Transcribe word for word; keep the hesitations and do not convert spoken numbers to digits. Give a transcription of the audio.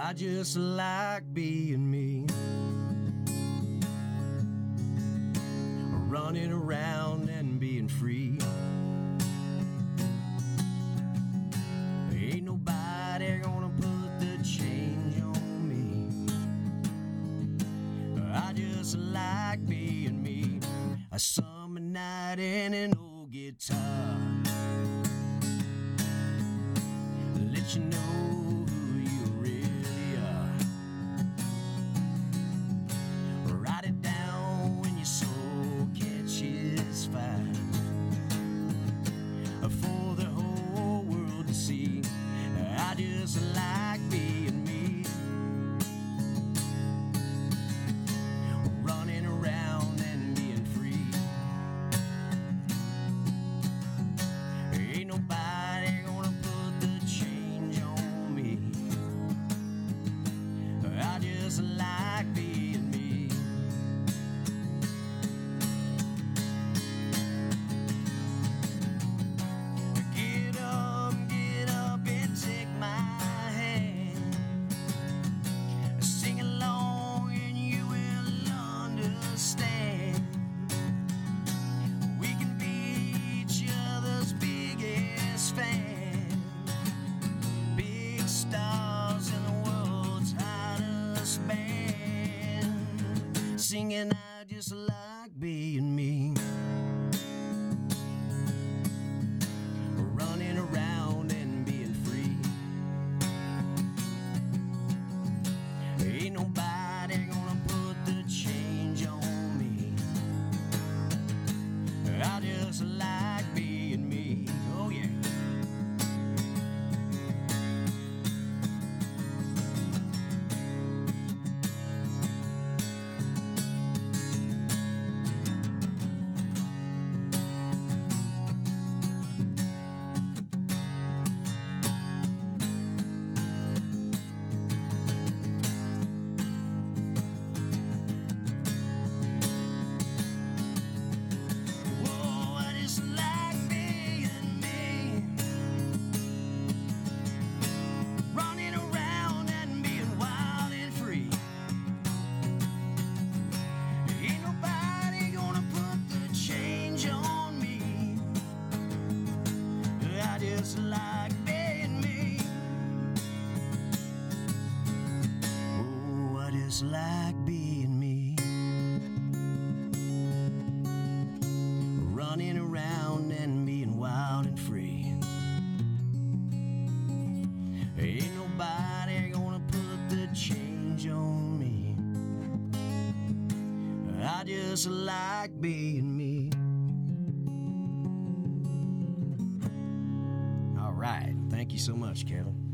I just like being me, running around and being free. Ain't nobody gonna put the change on me. I just like being me. A summer night and an old guitar, let you know who you really are. Write it down when your soul catches fire, for the whole world to see. I just like being me, running around and being free. Ain't nobody gonna put the change on me. I just like being me. Get up, get up and take my hand. Sing along and you will understand. We can be each other's biggest fan. Big stars in the world's hottest band. Singing I just like being me, running around and being free. Ain't nobody gonna put the change on me. I just like being me. Oh yeah. Whoa, I just like being me, running around and being wild and free. Ain't nobody gonna put the change on me. I just like being me. Oh, I just like being me, running around and being wild and free. Ain't nobody gonna put the change on me. I just like being me. All right. Thank you so much, Kevin.